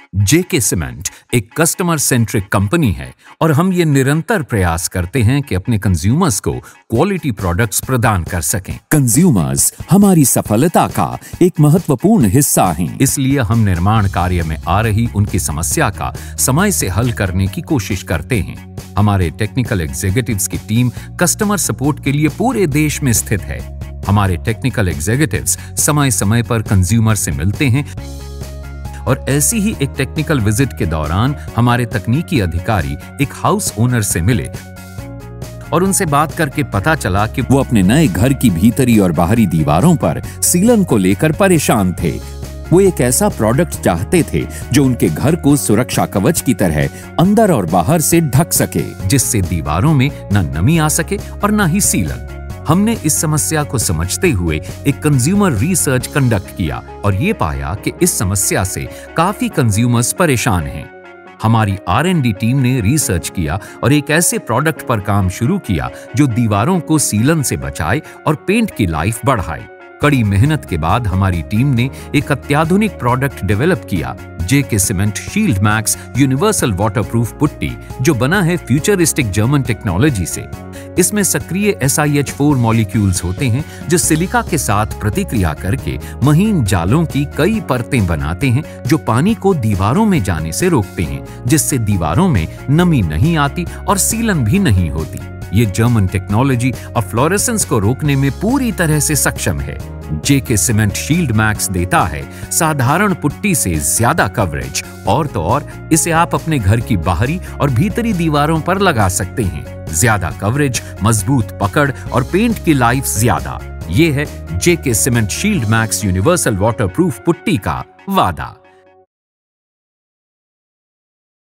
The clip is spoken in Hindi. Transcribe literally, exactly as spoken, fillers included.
जेके सीमेंट एक कस्टमर सेंट्रिक कंपनी है और हम ये निरंतर प्रयास करते हैं कि अपने कंज्यूमर्स को क्वालिटी प्रोडक्ट्स प्रदान कर सकें। कंज्यूमर्स हमारी सफलता का एक महत्वपूर्ण हिस्सा हैं। इसलिए हम निर्माण कार्य में आ रही उनकी समस्या का समय से हल करने की कोशिश करते हैं। हमारे टेक्निकल एग्जीक्यूटिव्स की टीम कस्टमर सपोर्ट के लिए पूरे देश में स्थित है। हमारे टेक्निकल एग्जीक्यूटिव्स समय समय पर कंज्यूमर से मिलते हैं और ऐसी ही एक टेक्निकल विजिट के दौरान हमारे तकनीकी अधिकारी एक हाउस ओनर से मिले और उनसे बात करके पता चला कि वो अपने नए घर की भीतरी और बाहरी दीवारों पर सीलन को लेकर परेशान थे। वो एक ऐसा प्रोडक्ट चाहते थे जो उनके घर को सुरक्षा कवच की तरह अंदर और बाहर से ढक सके, जिससे दीवारों में न नमी आ सके और न ही सीलन। हमने इस समस्या को समझते हुए एक कंज्यूमर रिसर्च कंडक्ट किया और ये पाया कि इस समस्या से काफी कंज्यूमर्स परेशान हैं। हमारी आर एंड डी टीम ने रिसर्च किया और एक ऐसे प्रोडक्ट पर काम शुरू किया जो दीवारों को सीलन से बचाए और पेंट की लाइफ बढ़ाए। कड़ी मेहनत के बाद हमारी टीम ने एक अत्याधुनिक प्रोडक्ट डेवलप किया, JK cement ShieldMaxX universal waterproof putty, जो बना है फ्यूचरिस्टिक जर्मन टेक्नोलॉजी से। इसमें सक्रिय S I H four molecules होते हैं जो सिलिका के साथ प्रतिक्रिया करके महीन जालों की कई परतें बनाते हैं जो पानी को दीवारों में जाने से रोकते हैं, जिससे दीवारों में नमी नहीं आती और सीलन भी नहीं होती। ये जर्मन टेक्नोलॉजी और फ्लोरेसेंस को रोकने में पूरी तरह से सक्षम है। जेके सीमेंट ShieldMaxX देता है साधारण पुट्टी से ज्यादा कवरेज, और तो और इसे आप अपने घर की बाहरी और भीतरी दीवारों पर लगा सकते हैं। ज्यादा कवरेज, मजबूत पकड़ और पेंट की लाइफ ज्यादा। ये है JK cement ShieldMaxX universal waterproof putty का वादा।